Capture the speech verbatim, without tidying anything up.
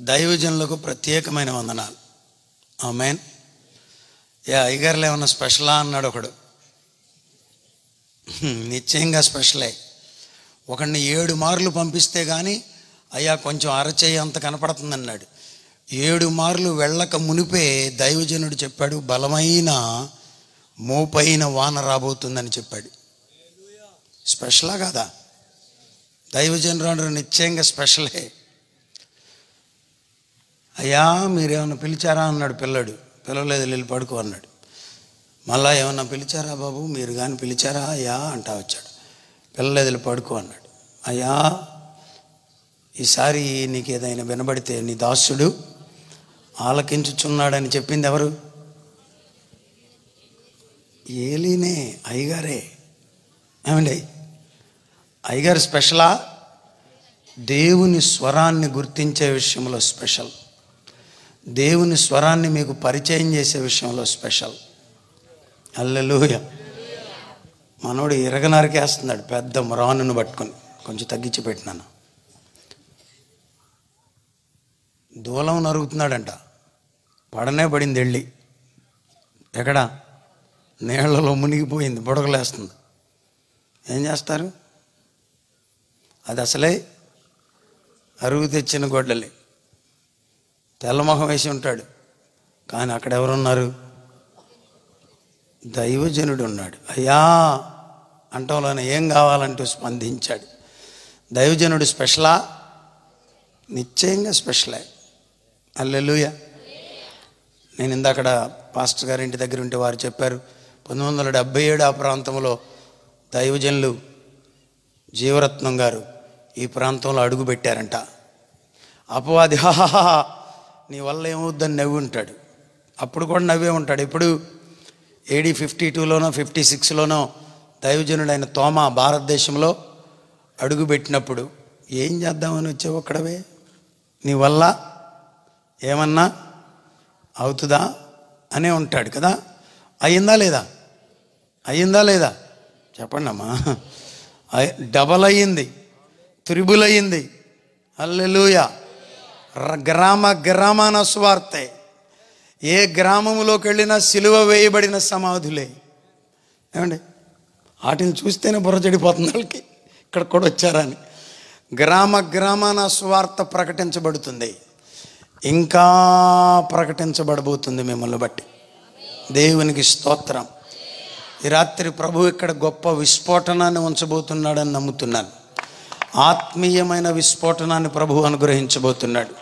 దైవజనులకు ప్రత్యేకమైన వందనాలు. ఆమేన్. యా అయ్యగారులు ఏమన్నా స్పెషలా అన్నాడు ఒకడు. నిశ్చయంగా స్పెషలే. ఒకడిని ఏడు మార్లు పంపిస్తే కానీ అయ్యా కొంచెం అరచేయి అంత కనపడుతుంది అన్నాడు. ఏడు మార్లు వెళ్ళక మునిపే దైవజనుడు చెప్పాడు, బలమైన మోపైన వాన రాబోతుందని చెప్పాడు. స్పెషలా కాదా? దైవజనుడు నిశ్చయంగా స్పెషలే. అయ్యా మీరేమన్నా పిలిచారా అన్నాడు పిల్లడు. పిలవలేదు, వెళ్ళి పడుకో అన్నాడు. మళ్ళా ఏమన్నా పిలిచారా బాబు, మీరు కానీ పిలిచారా అయ్యా అంటా వచ్చాడు. పిల్లలేదు, వెళ్ళి పడుకో అన్నాడు. అయ్యా ఈసారి నీకు ఏదైనా వినబడితే నీ దాసుడు ఆలకించుచున్నాడని చెప్పింది ఎవరు? ఏలీనే, అయ్యగారే. ఏమండి అయ్యగారు స్పెషలా? దేవుని స్వరాన్ని గుర్తించే విషయంలో స్పెషల్. దేవుని స్వరాన్ని మీకు పరిచయం చేసే విషయంలో స్పెషల్. హల్లెలూయా. మనోడు ఇరగనరికేస్తున్నాడు పెద్ద మ్రానును పట్టుకొని. కొంచెం తగ్గించి పెట్టినాను. దూలం నరుగుతున్నాడంట. పడనే పడింది వెళ్ళి. ఎక్కడ? నీళ్లలో మునిగిపోయింది, బుడగలేస్తుంది. ఏం చేస్తారు? అది అసలే అరుగు తెచ్చిన గొడ్డలి. తెల్లమొహం వేసి ఉంటాడు, కానీ అక్కడ ఎవరున్నారు? దైవజనుడు ఉన్నాడు. అయ్యా అంటంలోనే ఏం కావాలంటూ స్పందించాడు. దైవజనుడు స్పెషలా? నిశ్చయంగా స్పెషలే. హల్లెలూయా. నేను ఇందాకడ పాస్టర్ గారి ఇంటి దగ్గర ఉంటే వారు చెప్పారు, పంతొమ్మిది వందల డెబ్బై ఏడు ఆ ప్రాంతంలో దైవజనులు జీవరత్నం గారు ఈ ప్రాంతంలో అడుగు పెట్టారంట. అపవాది హాహా నీ వల్ల ఏమవుద్దని నవ్వి ఉంటాడు. అప్పుడు కూడా నవ్వే ఉంటాడు. ఇప్పుడు ఏడీ ఫిఫ్టీ టూలోనో ఫిఫ్టీ సిక్స్లోనో దైవజనుడైన తోమా భారతదేశంలో అడుగు పెట్టినప్పుడు ఏం చేద్దామని వచ్చావు అక్కడవే, నీ వల్ల ఏమన్నా అవుతుందా అనే ఉంటాడు కదా. అయ్యిందా లేదా? అయ్యిందా లేదా? చెప్పండి అమ్మా. డబల్ అయ్యింది, త్రిబుల్ అయ్యింది. హల్లెలూయా. గ్రామ గ్రామాన సువార్తే. ఏ గ్రామంలోకి వెళ్ళినా సిలువ వేయబడిన సమాధులే. ఏమండి వాటిని చూస్తేనే బుర్ర చెడిపోతుంది వాళ్ళకి, ఇక్కడ కూడా వచ్చారని. గ్రామ గ్రామాన సువార్త ప్రకటించబడుతుంది, ఇంకా ప్రకటించబడబోతుంది మిమ్మల్ని బట్టి. దేవునికి స్తోత్రం. ఈ రాత్రి ప్రభు ఇక్కడ గొప్ప విస్ఫోటనాన్ని ఉంచబోతున్నాడని నమ్ముతున్నాను. ఆత్మీయమైన విస్ఫోటనాన్ని ప్రభు అనుగ్రహించబోతున్నాడు.